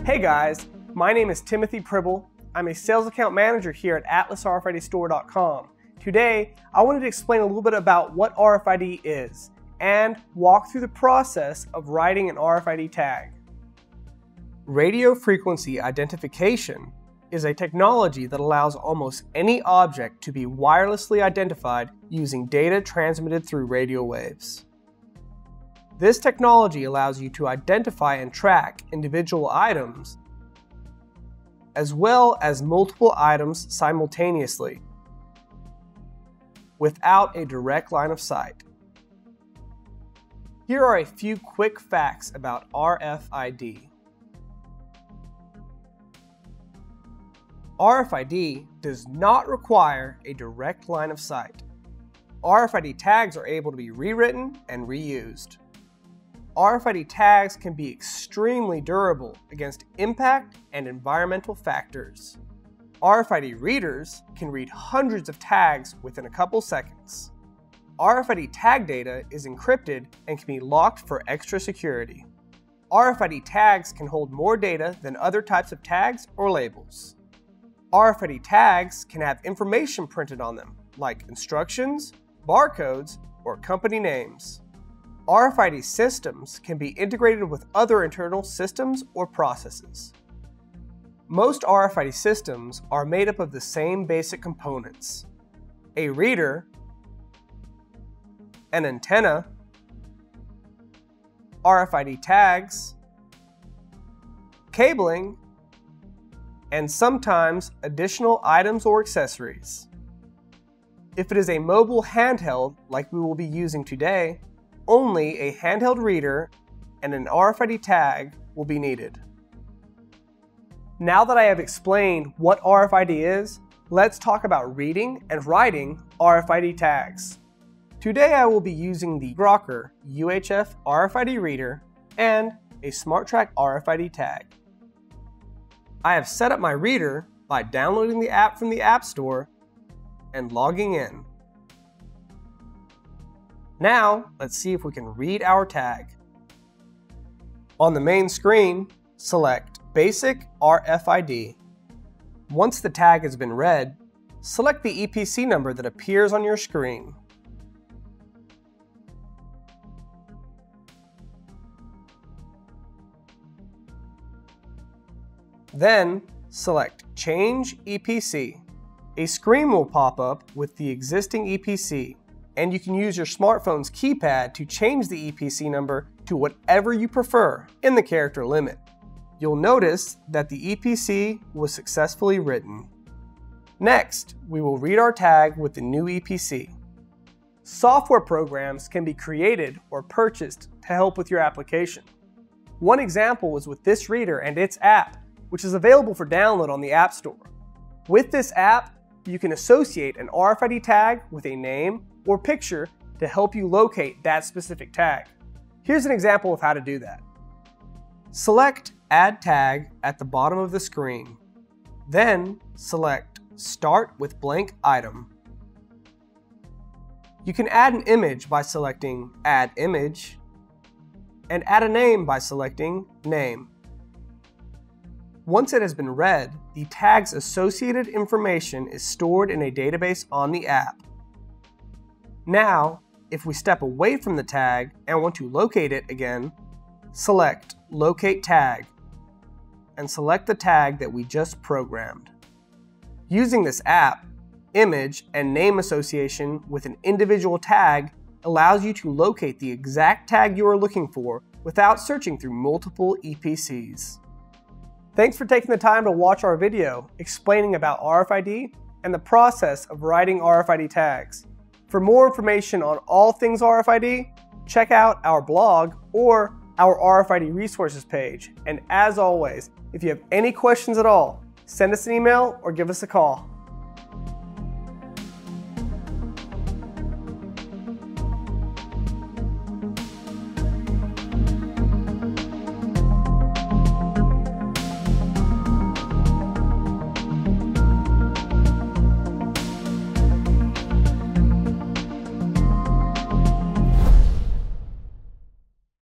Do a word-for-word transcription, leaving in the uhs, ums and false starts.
Hey guys, my name is Timothy Pribble. I'm a sales account manager here at atlas R F I D store dot com. Today, I wanted to explain a little bit about what R F I D is and walk through the process of writing an R F I D tag. Radio frequency identification is a technology that allows almost any object to be wirelessly identified using data transmitted through radio waves. This technology allows you to identify and track individual items as well as multiple items simultaneously without a direct line of sight. Here are a few quick facts about R F I D. R F I D does not require a direct line of sight. R F I D tags are able to be rewritten and reused. R F I D tags can be extremely durable against impact and environmental factors. R F I D readers can read hundreds of tags within a couple seconds. R F I D tag data is encrypted and can be locked for extra security. R F I D tags can hold more data than other types of tags or labels. R F I D tags can have information printed on them, like instructions, barcodes, or company names. R F I D systems can be integrated with other internal systems or processes. Most R F I D systems are made up of the same basic components: a reader, an antenna, R F I D tags, cabling, and sometimes additional items or accessories. If it is a mobile handheld like we will be using today, only a handheld reader and an R F I D tag will be needed. Now that I have explained what R F I D is, let's talk about reading and writing R F I D tags. Today I will be using the Grokker U H F R F I D reader and a SMARTRAC R F I D tag. I have set up my reader by downloading the app from the App Store and logging in. Now, let's see if we can read our tag. On the main screen, select Basic R F I D. Once the tag has been read, select the E P C number that appears on your screen. Then, select Change E P C. A screen will pop up with the existing E P C, and you can use your smartphone's keypad to change the E P C number to whatever you prefer in the character limit. You'll notice that the E P C was successfully written. Next, we will read our tag with the new E P C. Software programs can be created or purchased to help with your application. One example was with this reader and its app, which is available for download on the App Store. With this app, you can associate an R F I D tag with a name or picture to help you locate that specific tag. Here's an example of how to do that. Select Add Tag at the bottom of the screen. Then select Start with Blank Item. You can add an image by selecting Add Image and add a name by selecting Name. Once it has been read, the tag's associated information is stored in a database on the app. Now, if we step away from the tag and want to locate it again, select Locate Tag and select the tag that we just programmed. Using this app, image and name association with an individual tag allows you to locate the exact tag you are looking for without searching through multiple E P Cs. Thanks for taking the time to watch our video explaining about R F I D and the process of writing R F I D tags. For more information on all things R F I D, check out our blog or our R F I D Resources page. And as always, if you have any questions at all, send us an email or give us a call.